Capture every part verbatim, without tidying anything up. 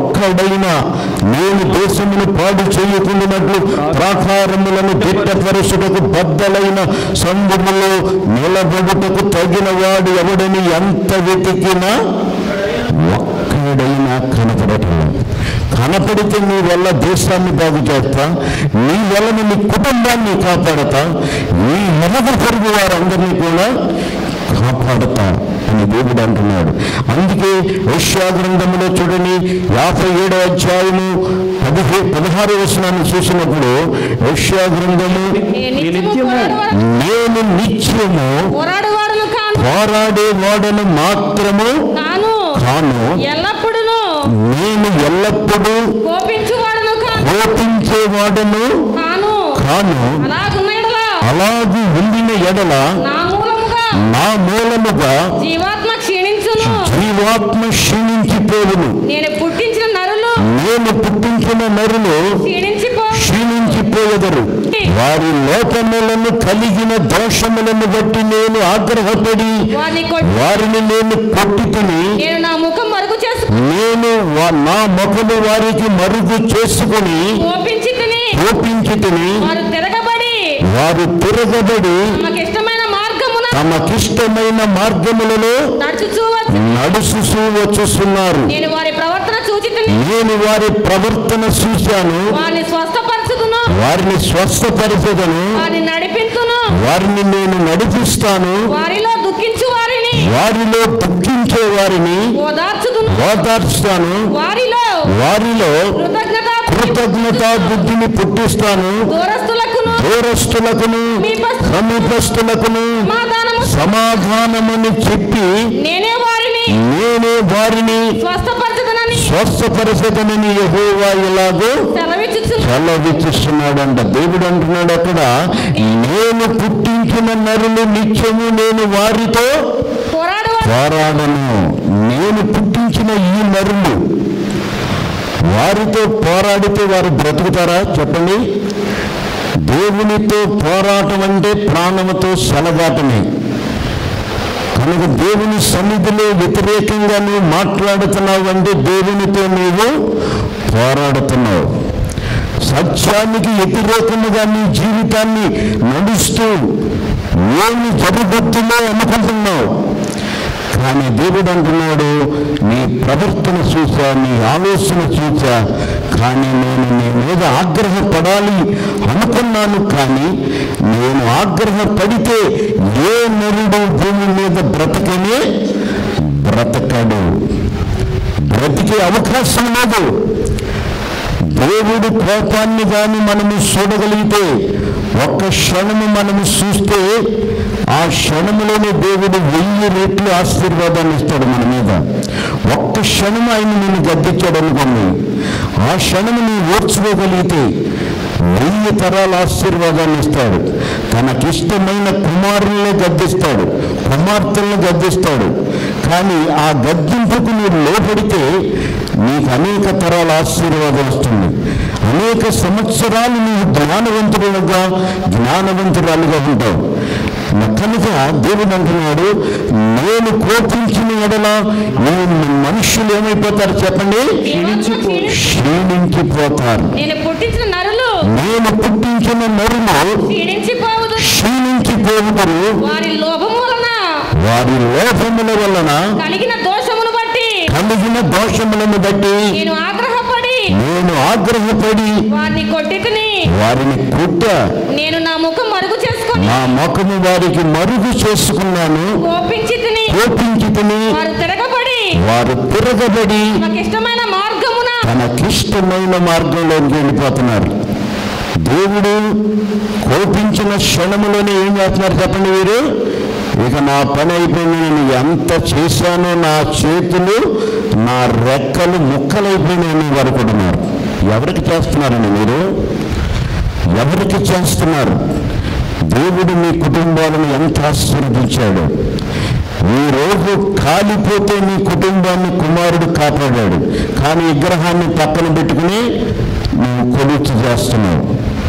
ఒక్కడైనా నేను దేశమును పాడు చేయకుండానట్లు ప్రాకారములను దిట్టపరుచుటకు బద్దలైన సందులో నిలబడుటకు తగిన వాడు ఎవడని ఎంత వెతికినా ఒక్కడైనా కనపడటం. కనపడితే నీ వల్ల దేశాన్ని బాగు చేస్తా, నీ వల్ల నీ కుటుంబాన్ని కాపాడతా, నీ ఇరుగు పొరుగు వారందరినీ కూడా కాపాడతా అని దేవుడు అంటున్నాడు. అందుకే యెషయా గ్రంథంలో చూడండి, యాభై ఏడో అధ్యాయము పదిహే పదహారు వచనాన్ని చూసినప్పుడు యెషయా గ్రంథము, నేను నిత్యము పోరాడే వాడను మాత్రము కాను, నేను ఎల్లప్పుడూ కోపించేవాడను కాను, అలాగే ఉండిన ఎడల నా మూలముగా జీవాత్మ క్షీణించును, జీవాత్మ క్షీణించిపోవును. నేను పుట్టించిన నరులు నేను పుట్టించిన నరులు క్షీణించిపోయెదరు. వారి లోపములను కలిగిన దోషములను బట్టి నేను ఆగ్రహపడి వారిని నేను కొట్టుకుని నేను నా ముఖం మరుగు నేను నా ముఖము వారికి మరుగు చేసుకుని కోపించితిని. వారు తిరగబడి తమకిష్టమైన మార్గములలో నడుచుచూ వచ్చుచున్నారు. నేను వారి ప్రవర్తన నేను వారి ప్రవర్తన చూశాను, వారిని స్వస్థపరిచెదను, వారిని నేను నడిపిస్తాను, వారిలో దుఃఖించు వారిని వారిలో దుఃఖించే వారిని ఓదార్చుతాను, వారిలో కృతజ్ఞతా బుద్ధిని పుట్టిస్తాను, దూరస్తులకును సమీపస్తులకును సమాధానమని చెప్పి నేనే వారిని నేనే వారిని స్వస్థపరిచెదనని యెహోవా ఇలాగో సెలవిస్తున్నాడంట. దేవుడు అంటున్నాడు అక్కడ, నేను పుట్టించిన నరులు నిత్యము నేను వారితో పోరాడను. నేను పుట్టించిన ఈ నరులు వారితో పోరాడితే వారు బ్రతుకుతారా చెప్పండి? దేవునితో పోరాటం అంటే ప్రాణముతో సెలగాటమే. కనుక దేవుని సన్నిధిలో వ్యతిరేకంగా నువ్వు మాట్లాడుతున్నావు అంటే దేవునితో నీవు పోరాడుతున్నావు. సత్యానికి వ్యతిరేకంగా నీ జీవితాన్ని నడుస్తూ ఏమి జరుగుతుందో అనుకుంటున్నావు. కానీ దేవుడు అంటున్నాడు, నీ ప్రవర్తన చూసా, నీ ఆలోచన చూసా, కానీ నేను నీ మీద ఆగ్రహపడాలి అనుకున్నాను. కానీ నేను ఆగ్రహపడితే ఏ నరుడు భూమి మీద బ్రతకనే బ్రతకడు, బ్రతికే అవకాశం లేదు. దేవుడు కోపాన్ని కానీ మనము చూడగలిగితే, ఒక్క క్షణము మనము చూస్తే ఆ క్షణములోనే దేవుడు వెయ్యి రెట్లు ఆశీర్వాదాన్ని ఇస్తాడు మన మీద. ఒక్క క్షణము ఆయన నేను గద్దించాడు అనుకోండి, ఆ క్షణము నువ్వు ఓర్చుకోగలిగితే వెయ్యి తరాల ఆశీర్వాదాన్ని ఇస్తాడు. తనకిష్టమైన కుమారుల్ని గద్దిస్తాడు, కుమార్తెలను గద్దిస్తాడు. కానీ ఆ గద్దింపుకు నువ్వు లోపడితే నీకు అనేక తరాల ఆశీర్వాదం వస్తుంది. అనేక సంవత్సరాలు నీవు జ్ఞానవంతుడుగా జ్ఞానవంతురాలుగా ఉంటావు. కనుక దేవుడు అంటున్నాడు, నేను కోపించిన ఎడల మనుషులు ఏమైపోతారు చెప్పండి? క్షీణించిపోతారు. నేను పుట్టించిన నరులు నేను పుట్టించిన నరులు క్షీణించిపోవుతారు. వారి లోభము వలన వారి లోభముల వలన కలిగిన దోషమును బట్టి కలిగిన దోషములను బట్టి నేను ఆగ్రహపడి నేను ఆగ్రహపడి వారిని కొట్టితిని. వారిని కొట్ట నేను నా ముఖం మరుగు చేసుకుని నా ముఖము వారికి మరుగు చేసుకున్నాను, కోపించితిని కోపించితిని. వారు తిరగబడి వారు తిరగబడి తనకిష్టమైన మార్గమున తనకిష్టమైన మార్గంలోకి వెళ్ళిపోతున్నారు. దేవుడు కోపించిన క్షణములోనే ఏం చేస్తున్నారు చెప్పండి? వీరు ఇక నా పని అయిపోయింది, నేను ఎంత చేశానో, నా చేతులు నా రెక్కలు ముక్కలైపోయినాయని వారు అనుకుంటున్నారు. ఎవరికి చేస్తున్నారండి మీరు? ఎవరికి చేస్తున్నారు? దేవుడు మీ కుటుంబాలను ఎంత ఆశీర్వదించాడు. ఈ రోజు కాలిపోతే నీ కుటుంబాన్ని కుమారుడు కాపాడాడు, కానీ విగ్రహాన్ని పక్కన పెట్టుకుని నువ్వు కొలుచు చేస్తున్నావు.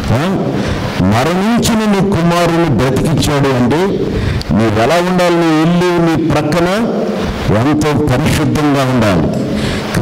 మరణించిన నీ కుమారుని బ్రతికించాడు అంటే నువ్వు ఎలా ఉండాలి? నీ ఇల్లు నీ ప్రక్కన ఎంతో పరిశుద్ధంగా ఉండాలి.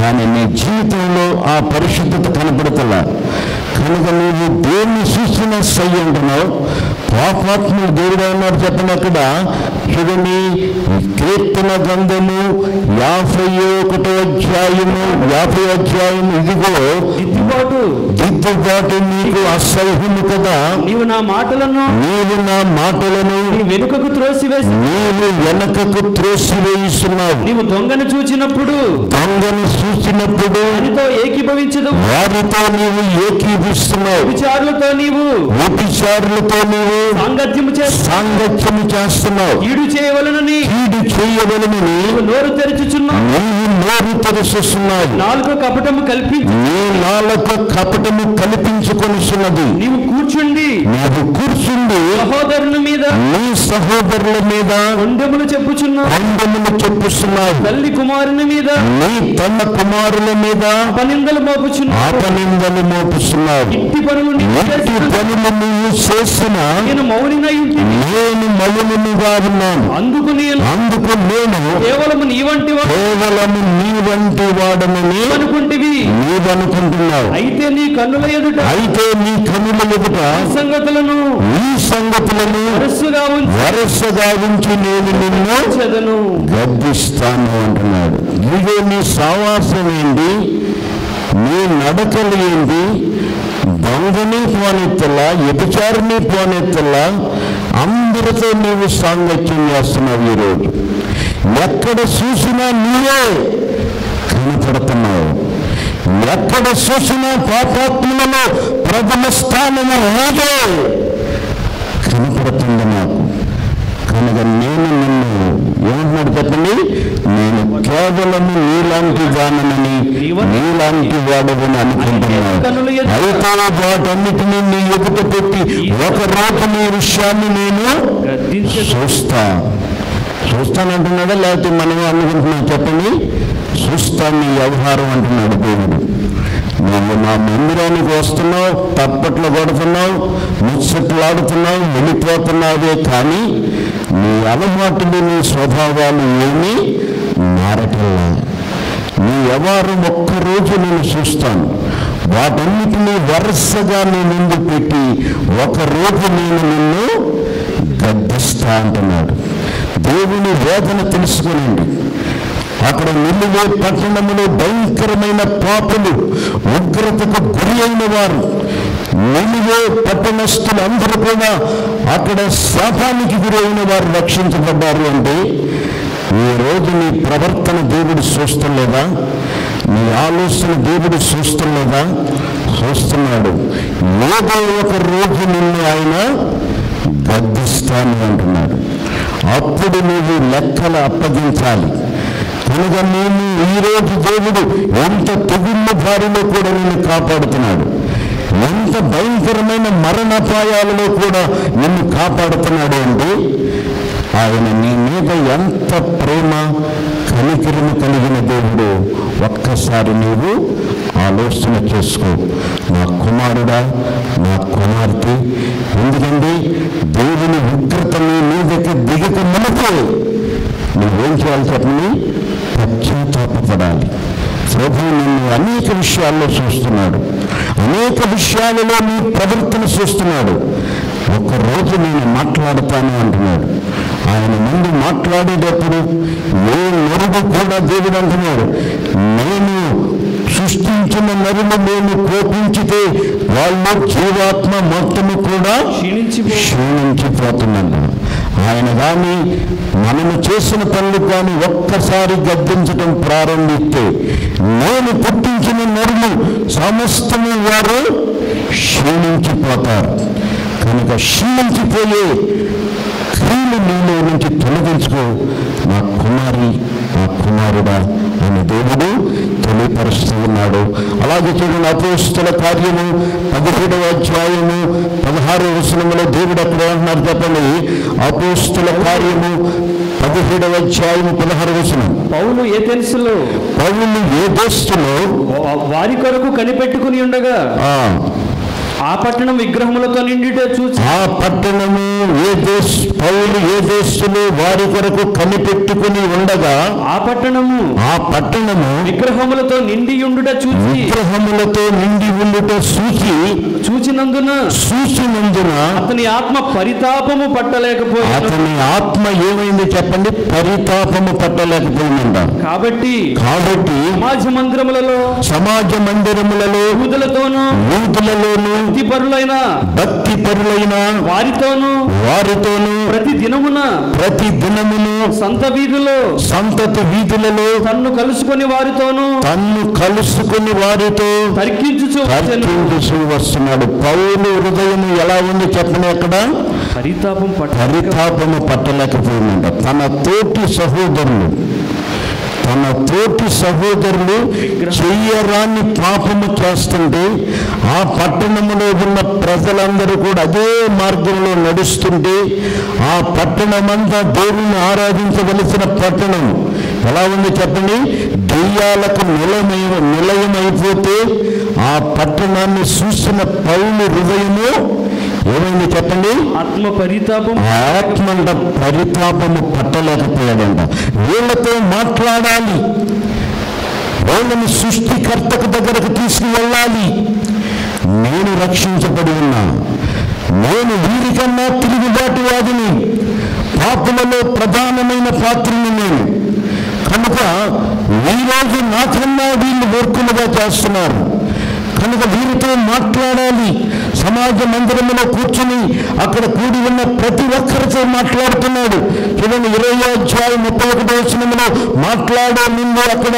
కానీ నీ జీవితంలో ఆ పరిశుద్ధత కనపడతలా. కనుక నువ్వు దేవుని చూసిన సై అంటున్నావు. పాపాత్ముడు దేవుడు అన్నాడు చెప్పండి. అక్కడ చూడండి, కీర్తన గ్రంథము యాభై ఒకటో అధ్యాయము యాభై అధ్యాయము ఇదిగో దిద్దుబాటు దిద్దుబాటు నీకు అసహ్యము కదా. నీవు నా మాటలను నీవు నా మాటలను నీ వెనుకకు త్రోసివేసి నీవు వెనకకు త్రోసివేయిస్తున్నావు. నీవు దొంగను చూచినప్పుడు దొంగను చూసినప్పుడు వారితో ఏకీభవించదు, వారితో నీవు ఏకీభిస్తున్నావు. విచారులతో నీవు వ్యభిచారులతో నీవు సాంగత్యము చేస్తావు, సాంగత్యము చేస్తున్నావు. కీడు చేయవలనని కీడు చేయవలనని నీవు నోరు తెరచుచున్నావు, నీవు నోరు తెరుస్తున్నావు. నాలుగు కపటము కల్పించు, నీ నాలుక కపటము కల్పించుకొనిస్తున్నది. నీవు కూర్చుండి నీవు కూర్చుండి సహోదరుని మీద నీ సహోదరుల మీద కొండెములు చెప్పుచున్నావు, ఖండములు చెప్పుస్తున్నావు. తల్లి కుమారుని మీద నీ తన కుమారుల మీద అపనిందలు మోపుచున్నావు. ఆపనిందలు మోపుస్తున్నావు. ఇట్టి పనులు నీవు ఎట్టి చేస్తున్నావు. పనులు నీవు చేసిన నేను మౌనినై ఉంటిని, నేను మౌనముగా ఉన్నాను. అందుకు నేను అందుకు నేను కేవలం నీ వంటి వాడు కేవలము నీ వంటి వాడనని అనుకుంటివి. నీవనుకుంటున్నావు. అయితే నీ కన్నుల ఎదుట అయితే నీ కనుల ఎదుట ఈ సంగతులను ఈ సంగతులను వరస్సుగా ఉంచి వరసగా ఉంచి నేను నిన్ను చెదను. గద్దిస్తాను అంటున్నాడు. ఇదిగో నీ సావాసం ఏంటి, నీ నడకలు ఏంటి, దొంగని పోనెత్తలా, వ్యభిచారిని పోనెత్తలా, అందరితో నీవు సాంగత్యం చేస్తున్నావు. ఈరోజు ఎక్కడ చూసినా నీవే కనపడుతున్నావు. ఎక్కడ చూసినా పాపాత్మలలో ప్రథమ స్థానము నీవే కనపడుతుంది నాకు. కనుక నేను నిన్ను ఏమంటున్నాడు చెప్పండి, నేను కేవలం నీలాంటి వానని నీలాంటి వాడవని అనుకుంటున్నాను. అయితే వాటన్నిటినీ నీ ఎదుట పెట్టి ఒక రోజు నీ విషయాన్ని నేను చూస్తా చూస్తానంటున్నాడా లేకపోతే మనం అనుకుంటున్నాం చెప్పండి. చూస్తాను నీ వ్యవహారం అంటున్నాడు దేవుడు. నువ్వు నా మందిరానికి వస్తున్నావు, తప్పట్లు కొడుతున్నావు, ముచ్చట్లాడుతున్నావు, వెళ్ళిపోతున్నావే, కానీ నీ అలవాటులు నీ స్వభావాలు ఏమీ మారటల్లా. నీ వ్యవహారం ఒక్కరోజు నేను చూస్తాను. వాటన్నిటినీ వరుసగా నీ ముందు పెట్టి ఒకరోజు నేను నిన్ను గద్దిస్తా అంటున్నాడు. దేవుని వేదన తెలుసుకునండి. అక్కడ నిలువే పట్టణములో భయంకరమైన పాపులు, ఉగ్రతకు గురి అయిన వారు, నిలువే పట్టణస్థులు అందరూ కూడా అక్కడ శాపానికి గురి అయిన వారు రక్షించబడ్డారు. అంటే ఈ రోజు నీ ప్రవర్తన దేవుడు చూస్తలేదా? నీ ఆలోచన దేవుడు చూస్తలేదా? చూస్తున్నాడు. ఏదో ఒక రోజు నిన్ను ఆయన గద్దిస్తాను అంటున్నాడు. అప్పుడు నువ్వు లెక్కలు అప్పగించాలి. కనుక నేను ఈరోజు దేవుడు ఎంత తెగుళ్ళ బారిలో కూడా నిన్ను కాపాడుతున్నాడు, ఎంత భయంకరమైన మరణాపాయాలలో కూడా నిన్ను కాపాడుతున్నాడు. అంటే ఆయన నీ మీద ఎంత ప్రేమ కనికరము కలిగిన దేవుడు ఒక్కసారి నీవు ఆలోచన చేసుకో. నా కుమారుడా, నా కుమార్తె, ఎందుకంటే దేవుని ఉగ్రత నీ మీదకి దిగక మునుపు నువ్వేం చేయాలి చెప్పని? పశ్చాత్తాపపడాలి. ప్రభు నిన్ను అనేక విషయాల్లో చూస్తున్నాడు, అనేక విషయాలలో నీ ప్రవర్తన చూస్తున్నాడు. ఒకరోజు నేను మాట్లాడతాను అంటున్నాడు. ఆయన ముందు మాట్లాడేటప్పుడు ఏ నరుడు కూడా దేవుడు అంటున్నాడు, నేను సృష్టించిన నరులు నేను కోపించితే వాళ్ళు జీవాత్మ మొత్తము కూడా క్షీణించిపోతున్నాను. ఆయన కానీ మనము చేసిన పనులు కానీ ఒక్కసారి గద్దించడం ప్రారంభిస్తే నేను పుట్టించిన నరులు సమస్తము వారు క్షీణించిపోతారు. కనుక క్షీణించిపోయే క్రియలు నీలో నుంచి తొలగించుకో నా కుమారి, నా కుమారుడా అని దేవుడు తెలియపరుస్తూ ఉన్నాడు. అలాగే చూడండి, అపోస్తుల కార్యము పదిహేడవ అధ్యాయము పదహారవ వచనములో దేవుడు అక్కడ ఏమంటున్నారు చెప్పండి. అపోస్తుల కార్యము పదిహేడవ అధ్యాయము పదహారవ వచనం. పౌలు ఏథెన్సులో పౌలు ఏ దేశంలో వారి కొరకు కనిపెట్టుకుని ఉండగా ఆ పట్టణం విగ్రహములతో నిండిట చూసి ఆ పట్టణము ఏ దేశ పౌలు ఏ దేశంలో వారి కొరకు కనిపెట్టుకుని ఉండగా ఆ పట్టణము ఆ పట్టణము విగ్రహములతో నిండి ఉండుట చూసి విగ్రహములతో నిండి ఉండుట చూసి చూచినందున చూసినందున అతని ఆత్మ పరితాపము పట్టలేకపోయాను. అతని ఆత్మ ఏమైంది చెప్పండి? పరితాపము పట్టలేకపోయిందంట. కాబట్టి కాబట్టి సమాజ మందిరములలో సమాజ మందిరములలో యూదులతోనూ యూదులలోను భక్తిపరులైన భక్తి పరులైన వారితోనూ వారితోను ప్రతి దినమున ప్రతి దినమును సంత వీధుల్లో సంతతి వీధులలో తన్ను కలుసుకొని వారితోనూ తన్ను కలుసుకుని వారితో తర్కించుచు వచ్చెను. తర్కించుచు వస్తున్నాడు. పౌలు హృదయం ఎలా ఉంది చెప్పండి? అక్కడ పరితాపం పట్ట పరితాపము పట్టలేకపోయిందంట. తన తోటి సహోదరులు తన తోటి సహోదరులు చెయ్యరాని పాపము చేస్తుంటే ఆ పట్టణంలో ఉన్న ప్రజలందరూ కూడా అదే మార్గంలో నడుస్తుంటే ఆ పట్టణమంతా దేవుణ్ణి ఆరాధించవలసిన పట్టణం ఎలా ఉంది చెప్పండి? దెయ్యాలకు నిలయమై నిలయమైపోతే ఆ పట్టణాన్ని చూసిన పౌలు హృదయము ఏమైంది చెప్పండి? ఆత్మ పరితాపం ఆత్మంట పరితాపము పట్టలేకపోయాడంట. వీళ్ళతో మాట్లాడాలి, వాళ్ళని సృష్టికర్తకు దగ్గరకు తీసుకువెళ్ళాలి. నేను రక్షించబడి ఉన్నా, నేను వీరికన్నా తిరుగుబాటువాదిని, పాపులలో ప్రధానమైన పాత్రని నేను కనుక ఈరోజు నాకన్నా వీళ్ళు మూర్ఖులుగా చేస్తున్నారు కనుక వీరితో మాట్లాడాలి. సమాజ మందిరంలో కూర్చుని అక్కడ కూడి ఉన్న ప్రతి ఒక్కరితో మాట్లాడుతున్నాడు. చూడండి ఇరవై అధ్యాయం ముప్పై ఒకటి వచనంలో మాట్లాడే ముందు అక్కడ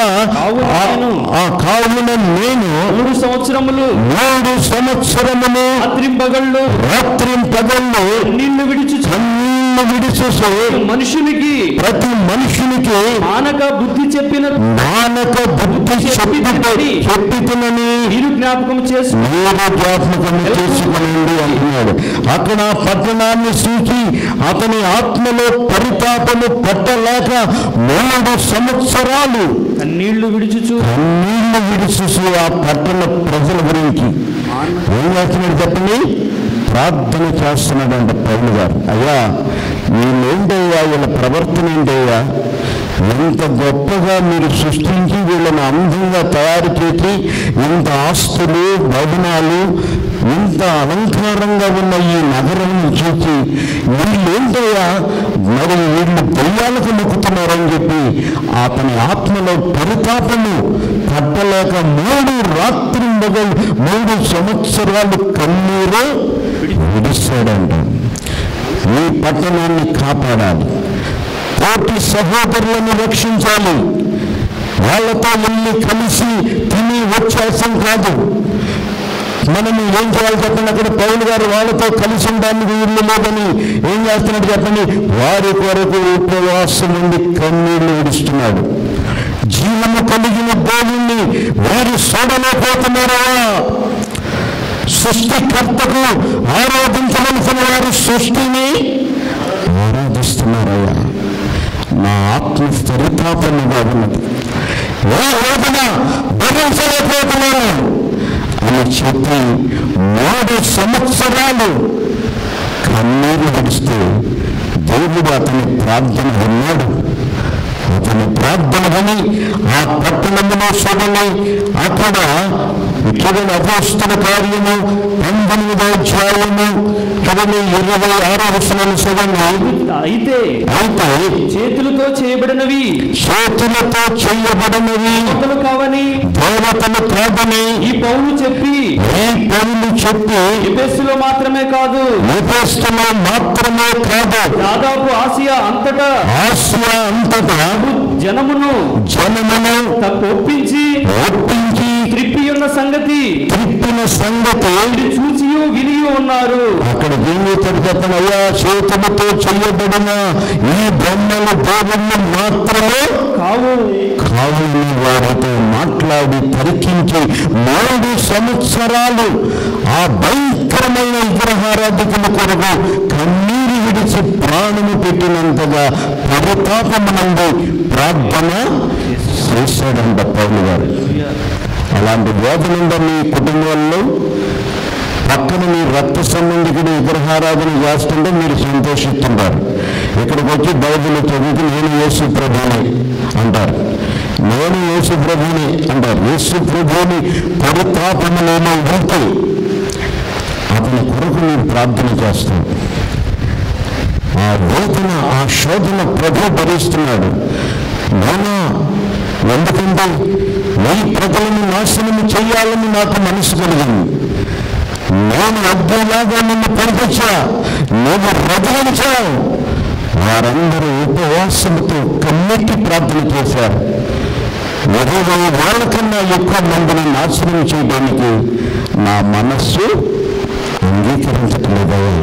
ఆ కావున నేను మూడు సంవత్సరములు మూడు సంవత్సరములు రాత్రింపగళ్ళు రాత్రింపగళ్ళు నీళ్లు విడిచి కన్నీళ్లు విడిచి మనుషునికి ప్రతి మనుషునికి మానక బుద్ధి చెప్పిన మానక బుద్ధి చెప్పి చెప్పితునని మీరు జ్ఞాపకం చేసి మీరు జ్ఞాపకం చేసుకునండి అంటున్నాడు. అక్కడ పట్టణాన్ని చూసి అతని ఆత్మలో పరితాపము పట్టలేక మూడు సంవత్సరాలు నీళ్లు విడిచుచు నీళ్లు విడిచి ఆ పట్టణ ప్రజల గురించి ఏం చేస్తున్నాడు చెప్పండి? ప్రార్థన చేస్తున్నాడంట పౌలు గారు. అయ్యా వీళ్ళేంటయ్యా, వీళ్ళ ప్రవర్తన ఏంటయ్యా, ఎంత గొప్పగా మీరు సృష్టించి వీళ్ళని అందంగా తయారు చేసి ఇంత ఆస్తులు భవనాలు ఇంత అలంకారంగా ఉన్న ఈ నగరం చూసి వీళ్ళేంటయ్యా, మరి వీళ్ళు దెయ్యాలకు మొక్కుతున్నారని చెప్పి అతని ఆత్మలో పరితాపము పట్టలేక మూడు రాత్రి మొదలు మూడు సంవత్సరాలు కన్నీరు విడిస్తాడంట. ఈ పట్టణాన్ని కాపాడాలి, తోటి సహోదరులను రక్షించాలి, వాళ్ళతో వెళ్ళి కలిసి తిని వచ్చేసం కాదు. మనము ఏం చేయాలి చెప్పండి? అక్కడ పౌలు గారు వాళ్ళతో కలిసి ఉండడానికి వీళ్ళు లేదని ఏం చేస్తున్నాడు చెప్పండి? వారి కొరకు ఉపవాసం ఉండి కన్నీళ్లు విడుస్తున్నాడు. జీవము కలిగిన దేవుణ్ణి వారు చూడలేకపోతున్నారా? సృష్టికర్తకు ఆరాధించవలసిన వారు సృష్టిని ఆరాధిస్తున్నారయ్యా. నా ఆత్మ పరితాపముగా ఉన్నది, ఏ రోజున భరించలేకపోతున్నాను అని చెప్పి మూడు సంవత్సరాలు కన్నీరు విడిస్తే దేవుడు అతని ప్రార్థన విన్నాడు. అతని ప్రార్థన విని ఆ పట్టణంలో చూడని అక్కడ చూడని అపోస్తుల కార్యము పంతొమ్మిదో అధ్యాయము చూడని ఇరవై ఆరో వచనాలు చూడండి. అయితే అయితే చేతులతో చేయబడినవి చేతులతో చేయబడినవి దేవతలు కావని దేవతలు కాదని ఈ పౌలు చెప్పి ఈ పౌలు చెప్పి ఎఫెసులో మాత్రమే కాదు ఎఫెసులో మాత్రమే కాదు దాదాపు ఆసియా అంతటా ఆసియా అంతటా జనమును జనమును ఒప్పించి ఒప్పించి త్రిప్పి ఉన్న సంగతి త్రిప్పిన సంగతి చూసి విని ఉన్నారు. అక్కడ జీవితం చెప్పిన అయ్యా, చేతులతో చేయబడిన ఈ బొమ్మలు దేవుళ్ళు మాత్రమే కావు కావు వారితో మాట్లాడి పరికించి మూడు సంవత్సరాలు ఆ భయంకరమైన విగ్రహారాధికుల కొరకు కన్నీరు విడిచి ప్రాణము పెట్టినంతగా పరితాపమునందు ప్రార్థన చేశాడంట పౌలు గారు. అలాంటి బోధనుందా మీ కుటుంబంలో? పక్కన మీ రక్త సంబంధికుడు విగ్రహారాధన చేస్తుంటే మీరు సంతోషిస్తుంటారు. ఇక్కడికి వచ్చి బైబిల్ చదివితే నేను యేసు ప్రభుని అంటారు, నేను యేసు ప్రభుని అంటారు. యేసు ప్రభుని పరితాపములేమో ఉంటే అతని కొరకు మీరు ప్రార్థన చేస్తాం. ఆ వేదన, ఆ శోధన ప్రభు భరిస్తున్నాడు. నానా ఎందుకంటే నీ ప్రజలను నాశనం చేయాలని నాకు మనసు కలిగింది. నేను అగ్నిలాగా నిన్ను పంపించా, నువ్వు రగిలించావు. వారందరూ ఉపవాసంతో కన్నెత్తి ప్రార్థన చేశారు. ఇరవై వాళ్ళకన్నా ఎక్కువ మందిని నాశనం చేయడానికి నా మనస్సు అంగీకరించట్లేదయ్యా,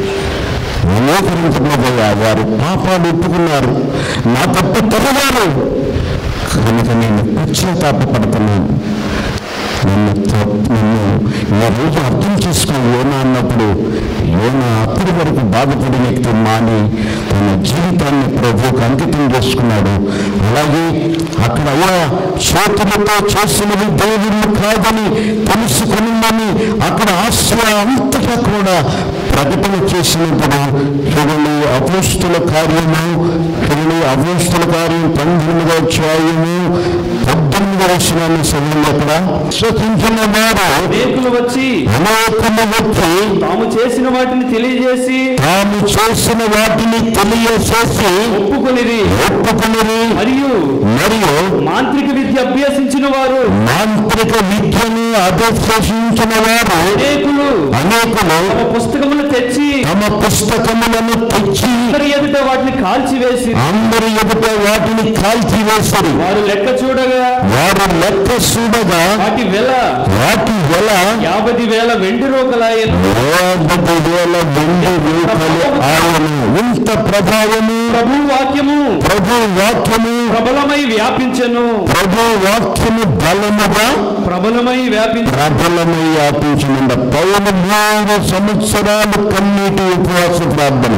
అంగీకరించట్లేదయ్యా. వారు పాపాలు ఒప్పుకున్నారు, నా తప్పు తొలగారు, కనుక నేను పశ్చాత్తాపడుతున్నాను. నన్ను నన్ను ఈ రోజు అర్థం చేసుకో యోనా అన్నప్పుడు యోనా అప్పటి వరకు బాధపడి వ్యక్తి మాని తన జీవితాన్ని ప్రభువుకు అంకితం చేసుకున్నాడు. అలాగే అక్కడ అయ్యా చేతులతో చేసినవి దేవుళ్ళు కాదని తెలుసుకుని అక్కడ ఆసియా అంతటా కూడా ప్రకటన చేసినప్పుడు చూడండి అపోస్తుల కార్యము, చూడండి అపోస్తుల కార్యం పంతొమ్మిదో అధ్యాయము పద్దెనిమిదో వచనాన్ని చదివింది. అక్కడ విశ్వసించిన వారు అనేకులు వచ్చి అనేకులు వచ్చి తాము చేసిన వాటిని తెలియజేసి తాము చేసిన వాటిని తెలియజేసి ఒప్పుకొనిరి ఒప్పుకుని మరియు మరియు మాంత్రిక విద్య అభ్యసించిన వారు మాంత్రిక విద్యను అభ్యసించిన వారు అనేకులు అనేకులు తమ పుస్తకములు తెచ్చి తమ పుస్తకములను తెచ్చి అందరి ఎదుట వాటిని కాల్చివేసి అందరి ఎదుట వాటిని కాల్చివేశారు. వారు లెక్క చూడగా వారు లెక్క చూడగా వాటి వెల వాటి వెల యాభై వేల వెండి రూకలాయను. యాభై వేల వెండి రూపాయలు ఆయన. ఇంత ప్రభావము ప్రభు వాక్యము ప్రభు వాక్యము ప్రబలమై వ్యాపించెను. ప్రభు వాక్యము బలముగా ప్రబలమై వ్యాపించ ప్రబలమై వ్యాపించిన పౌరు మూడు సంవత్సరాలు కన్నీటి ఉపవాస ప్రార్థన,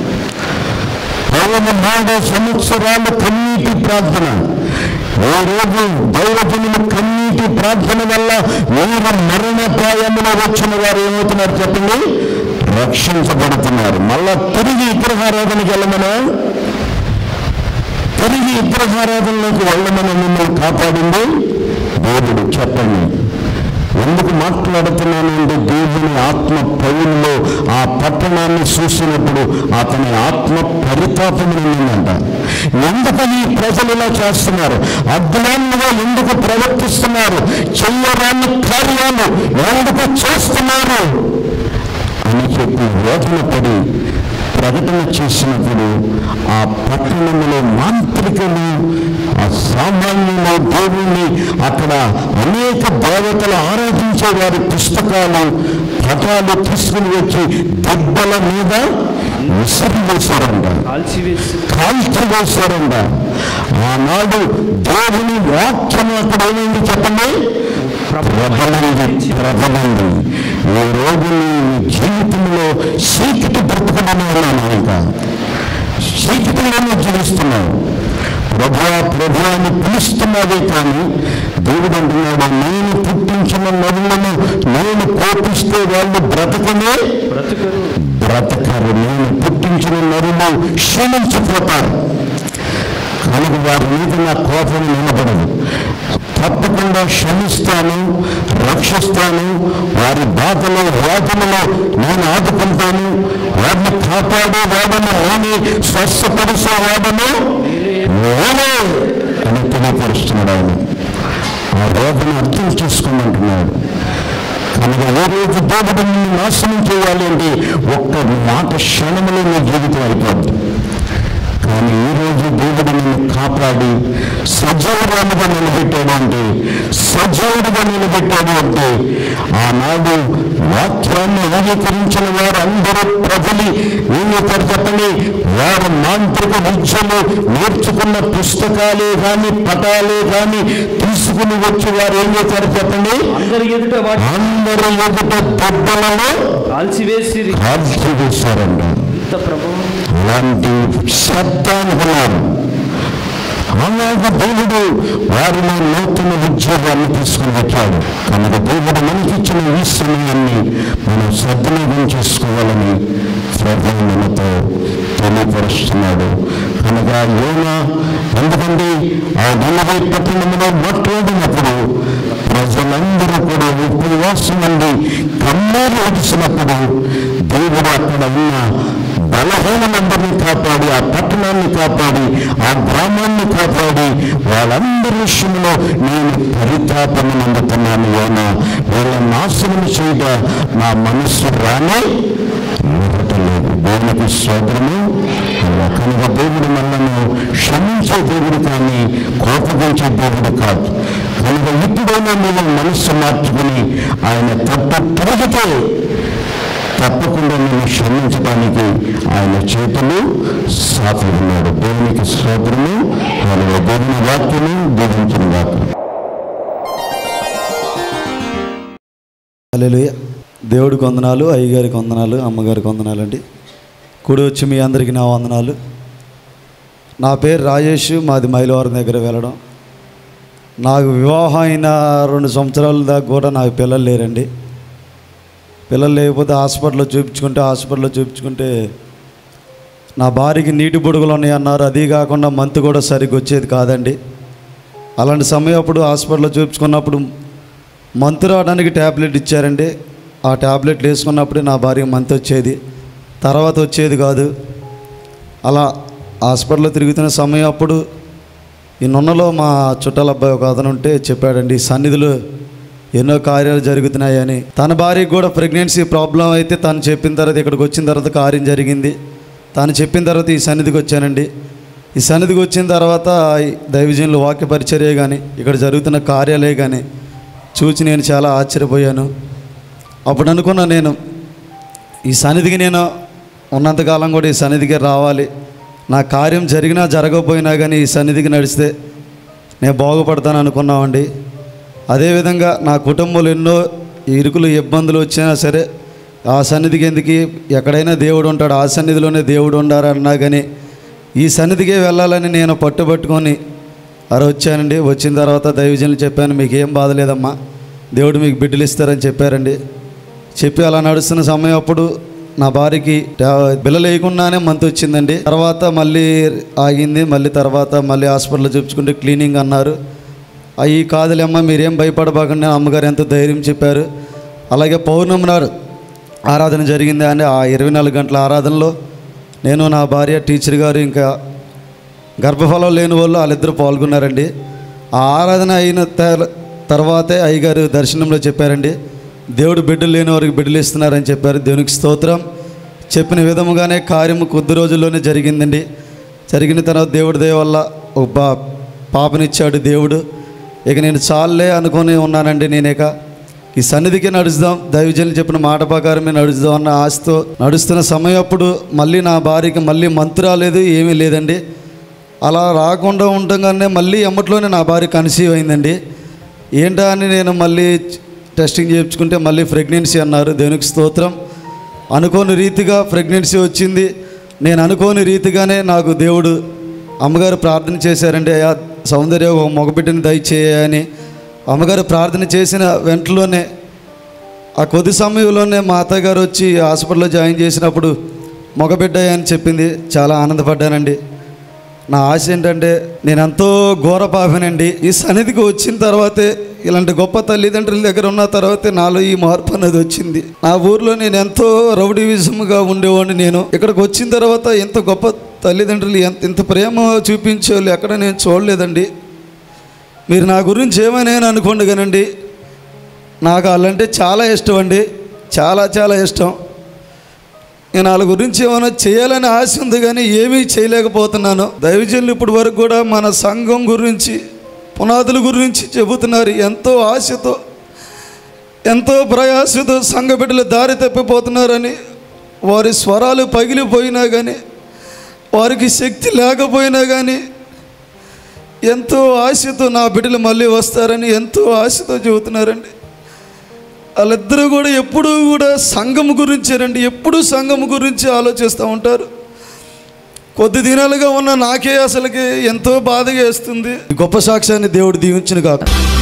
పౌరు మూడు సంవత్సరాలు కన్నీటి ప్రార్థన. ఏ రోజు దైవజనులు కన్నీటి ప్రార్థన వల్ల మీరు మరణపాయములో వచ్చిన వారు ఏమవుతున్నారు చెప్పండి? రక్షించబడుతున్నారు. మళ్ళా తిరిగి విగ్రహారాధనకి వెళ్ళమనా? తిరిగి విగ్రహారాధనలోకి వెళ్ళమని మిమ్మల్ని కాపాడింది దేవుడు. చెప్పండి ఎందుకు మాట్లాడుతున్నానంటే దేవుని ఆత్మ పౌరులో ఆ పట్టణాన్ని చూసినప్పుడు అతని ఆత్మ పరితాపమైందంట. ఎందుకని ప్రజలు ఇలా చేస్తున్నారు? అజ్ఞానంగా ఎందుకు ప్రవర్తిస్తున్నారు? చెయ్యరాని కార్యాలు ఎందుకు చేస్తున్నారు అని చెప్పి వేదన పడి ప్రకటన చేసినప్పుడు ఆ పట్టణంలో మాంత్రికులు, ఆ సామాన్యులు దేవుణ్ణి అక్కడ అనేక దేవతలు ఆరాధించే వారి పుస్తకాలు పటాలు తీసుకుని వచ్చి దెబ్బల మీద విసిరివేశారంట, కాల్చివేశారంట. ఆనాడు దేవుని వాక్యం అక్కడ ఏమైంది చెప్పండి? ప్రబలంది, ప్రబలంది. ఈ రోజు జీవితంలో చీకటి బ్రతుకునే ఉన్నాను, ఇంకా చీకటిలోనే జీవిస్తున్నావు. ప్రభా ప్రభా అని పిలుస్తున్నావే కానీ దేవుడు అంటున్నాడు, నేను పుట్టించిన నరులను నేను కోపిస్తే వాళ్ళు బ్రతకనే బ్రతకరు. నేను పుట్టించిన నరులు క్షీణించిపోతారు. కనుక వారి మీద నా కోపం నిలబడదు. తప్పకుండా క్షమిస్తాను, రక్షిస్తాను. వారి బాధలో వేదనలో నేను ఆదుకుంటాను. వారిని కాపాడే వాడను నేనే, స్వస్థపరిచే వాడను నేనే అని తెలియపరుస్తున్నాడు ఆయన. ఆ వేదన అర్థం చేసుకోమంటున్నాడు. కనుక ఏ రోజు దేవుడు నిన్ను నాశనం చేయాలి అంటే ఒక్క మాట క్షణంలో నీ జీవితం అయిపోద్ది. కానీ ఈరోజు దేవుడు నిన్ను కాపాడి సజీవుడుగా నిలబెట్టాడు అంటే సజీవుడుగా నిలబెట్టాడు అంటే ఆనాడు వాక్యాన్ని అంగీకరించిన వారు అందరూ ప్రజలు ఏం చేస్తారు చెప్పండి? వారు మాంత్రిక విద్యలు నేర్చుకున్న పుస్తకాలే కానీ పటాలే కానీ తీసుకుని వచ్చి వారు ఏం చేశారు చెప్పండి? అందరి ఎదుట అందరి ఎదుట దెబ్బలను కాల్చివేసి కాల్చివేశారండి. అలాంటి శబ్దానుకున్నారు. అలాగే దేవుడు వారిలో నూతన ఉద్యోగాన్ని తీసుకుని వచ్చాడు. కనుక దేవుడు మనకిచ్చిన ఈ సమయాన్ని మనం సద్వినియోగం చేసుకోవాలని ప్రార్థనతో తెలియపరుస్తున్నాడు. కనుక యోనా ఎందుకంటే ఆ నిలవై పట్టణంలో మాట్లాడినప్పుడు ప్రజలందరూ కూడా ఉపవాసం నుండి కన్నీరు వచ్చినప్పుడు దేవుడు అక్కడ ఉన్న బలహీనందరినీ కాపాడి, ఆ పట్టణాన్ని కాపాడి, ఆ గ్రామాన్ని కాపాడి, వాళ్ళందరి విషయంలో నేను పరితాపం అందుతున్నాను. యోనా వీళ్ళ నాశనం చేయగా నా మనస్సు రానే లేదు. దేవునికి స్తోత్రము. కనుక దేవుడు మనల్ని క్షమించే దేవుడు కానీ కోపగించే దేవుడు కాదు. కనుక ఇప్పుడైనా మీరు మనస్సు మార్చుకుని ఆయన తప్పు తిరిగితే తప్పకుండా నేను క్షమించడానికి ఆయన చేతులు సాటి ఉన్నాడు. దేవునికి స్తోత్రము. కనుక దేవుని వాక్యము దీవించిన వాక్యం. హల్లెలూయా. దేవుడికి వందనాలు, అయ్యగారికి వందనాలు, అమ్మగారికి వందనాలు అండి. కూడి వచ్చి మీ అందరికీ నా వందనాలు. నా పేరు రాజేష్, మాది మైలవరం దగ్గర వెళ్ళడం. నాకు వివాహం అయిన రెండు సంవత్సరాల దాకా కూడా నాకు పిల్లలు లేరండి. పిల్లలు లేకపోతే హాస్పిటల్లో చూపించుకుంటే హాస్పిటల్లో చూపించుకుంటే నా భార్యకి నీటి బుడుగులు ఉన్నాయి అన్నారు. అది కాకుండా మంత్ కూడా సరిగ్గా వచ్చేది కాదండి. అలాంటి సమయం అప్పుడు హాస్పిటల్లో చూపించుకున్నప్పుడు మంత్ రావడానికి ట్యాబ్లెట్ ఇచ్చారండి. ఆ ట్యాబ్లెట్లు వేసుకున్నప్పుడే నా భార్య మంత్ వచ్చేది, తర్వాత వచ్చేది కాదు. అలా హాస్పిటల్లో తిరుగుతున్న సమయం అప్పుడు ఈ నున్నలో మా చుట్టాల అబ్బాయి ఒక అతను ఉంటే చెప్పాడండి, ఈ సన్నిధిలో ఎన్నో కార్యాలు జరుగుతున్నాయని. తన భార్యకి కూడా ప్రెగ్నెన్సీ ప్రాబ్లం అయితే తను చెప్పిన తర్వాత ఇక్కడికి వచ్చిన తర్వాత కార్యం జరిగింది. తను చెప్పిన తర్వాత ఈ సన్నిధికి వచ్చానండి. ఈ సన్నిధికి వచ్చిన తర్వాత దైవజనులు వాక్య పరిచర్య కానీ ఇక్కడ జరుగుతున్న కార్యాలే కానీ చూసి నేను చాలా ఆశ్చర్యపోయాను. అప్పుడు అనుకున్నా, నేను ఈ సన్నిధికి నేను ఉన్నంతకాలం కూడా ఈ సన్నిధికి రావాలి. నా కార్యం జరిగినా జరగకపోయినా కానీ ఈ సన్నిధికి నడిస్తే నేను బాగుపడతాను అనుకున్నామండి. అదేవిధంగా నా కుటుంబంలో ఎన్నో ఇరుకులు ఇబ్బందులు వచ్చినా సరే ఆ సన్నిధికి ఎందుకు, ఎక్కడైనా దేవుడు ఉంటాడు, ఆ సన్నిధిలోనే దేవుడు ఉండారన్నా కానీ ఈ సన్నిధికే వెళ్ళాలని నేను పట్టుబట్టుకొని అలా వచ్చానండి. వచ్చిన తర్వాత దైవజనులు చెప్పాను, మీకు ఏం బాధ లేదమ్మా, దేవుడు మీకు బిడ్డలు ఇస్తారని చెప్పారండి. చెప్పి అలా నడుస్తున్న సమయం అప్పుడు నా భార్యకి బిల్లలు వేయకుండానే మంత్ వచ్చిందండి. తర్వాత మళ్ళీ ఆగింది. మళ్ళీ తర్వాత మళ్ళీ హాస్పిటల్లో చూపించుకుంటే క్లీనింగ్ అన్నారు. అవి కాదులేమ్మా, మీరేం భయపడబాకండి, అమ్మగారు ఎంతో ధైర్యం చెప్పారు. అలాగే పౌర్ణమి నాడు ఆరాధన జరిగింది అండి. ఆ ఇరవై నాలుగు గంటల ఆరాధనలో నేను, నా భార్య, టీచర్ గారు, ఇంకా గర్భఫలం లేని వాళ్ళు వాళ్ళిద్దరూ పాల్గొన్నారండి. ఆ ఆరాధన అయిన తర్వాతే అయ్యగారు దర్శనంలో చెప్పారండి, దేవుడు బిడ్డలు లేని వారికి బిడ్డలు ఇస్తున్నారని చెప్పారు. దేవునికి స్తోత్రం. చెప్పిన విధముగానే కార్యము కొద్ది రోజుల్లోనే జరిగిందండి. జరిగిన తర్వాత దేవుడి దయ వల్ల ఒక పా పాపనిచ్చాడు దేవుడు. ఇక నేను చాలే అనుకొని ఉన్నానండి. నేను ఇక ఈ సన్నిధికి నడుస్తాం, దైవజనులు చెప్పిన మాట ప్రకారమే నడుస్తాం అన్న ఆశతో నడుస్తున్న సమయం అప్పుడు మళ్ళీ నా భార్యకి మళ్ళీ మంతు రాలేదు, ఏమీ లేదండి. అలా రాకుండా ఉండగానే మళ్ళీ ఎమ్మట్లోనే నా భార్య కన్సీవ్ అయిందండి. ఏంటా అని నేను మళ్ళీ టెస్టింగ్ చేయించుకుంటే మళ్ళీ ప్రెగ్నెన్సీ అన్నారు. దేవునికి స్తోత్రం. అనుకోని రీతిగా ప్రెగ్నెన్సీ వచ్చింది. నేను అనుకోని రీతిగానే నాకు దేవుడు, అమ్మగారు ప్రార్థన చేశారండి, అయ్యా సౌందర్య ఒక మగబిడ్డని దయచేయని. అమ్మగారు ప్రార్థన చేసిన వెంటలోనే ఆ కొద్ది సమయంలోనే మా అత్తగారు వచ్చి హాస్పిటల్లో జాయిన్ చేసినప్పుడు మగబిడ్డ అని చెప్పింది. చాలా ఆనందపడ్డానండి. నా ఆశ ఏంటంటే, నేను ఎంతో ఘోర పాపనండి. ఈ సన్నిధికి వచ్చిన తర్వాతే, ఇలాంటి గొప్ప తల్లిదండ్రుల దగ్గర ఉన్న తర్వాతే నాలో ఈ మార్పు అనేది వచ్చింది. నా ఊర్లో నేను ఎంతో రౌడీవిజంగా ఉండేవాడిని. నేను ఇక్కడికి వచ్చిన తర్వాత ఎంత గొప్ప తల్లిదండ్రులు ఎంత ఇంత ప్రేమ చూపించేవాళ్ళు ఎక్కడ నేను చూడలేదండి. మీరు నా గురించి ఏమైనా అనుకోండి కానండి, నాకు వాళ్ళంటే చాలా ఇష్టం అండి, చాలా చాలా ఇష్టం. నేను వాళ్ళ గురించి ఏమైనా చేయాలని ఆశ ఉంది కానీ ఏమీ చేయలేకపోతున్నాను. దైవజనులు ఇప్పటి వరకు కూడా మన సంఘం గురించి, పునాదుల గురించి చెబుతున్నారు. ఎంతో ఆశతో, ఎంతో ప్రయాసతో సంఘ బిడ్డలు దారి తప్పిపోతున్నారని, వారి స్వరాలు పగిలిపోయినా కానీ, వారికి శక్తి లేకపోయినా కానీ ఎంతో ఆశతో నా బిడ్డలు మళ్ళీ వస్తారని ఎంతో ఆశతో చెబుతున్నారండి. వాళ్ళిద్దరూ కూడా ఎప్పుడూ కూడా సంఘం గురించేనండి, ఎప్పుడూ సంఘం గురించి ఆలోచిస్తూ ఉంటారు. కొద్ది దినాలుగా ఉన్న నాకే అసలుకి ఎంతో బాధగా వేస్తుంది. గొప్ప సాక్ష్యాన్ని దేవుడు దీవించును కాక.